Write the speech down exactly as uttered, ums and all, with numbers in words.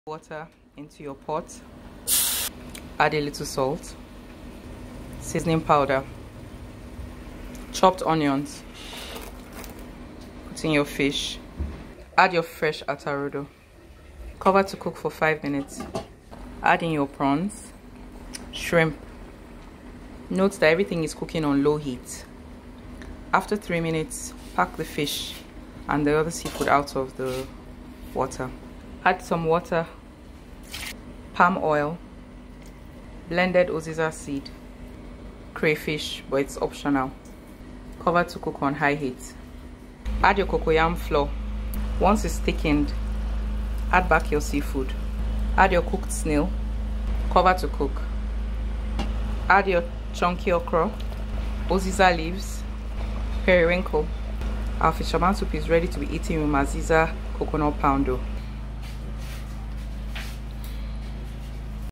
Water into your pot. Add a little salt, seasoning powder, chopped onions. Put in your fish. Add your fresh atarodo. Cover to cook for five minutes. Add in your prawns, shrimp. Note that everything is cooking on low heat. After three minutes, pack the fish and the other seafood out of the water. Add some water, palm oil, blended uziza seed, crayfish, but it's optional. Cover to cook on high heat. Add your cocoyam flour. Once it's thickened, add back your seafood. Add your cooked snail. Cover to cook. Add your chunky okra, uziza leaves, periwinkle. Our fisherman soup is ready to be eaten with Maziza coconut poundo.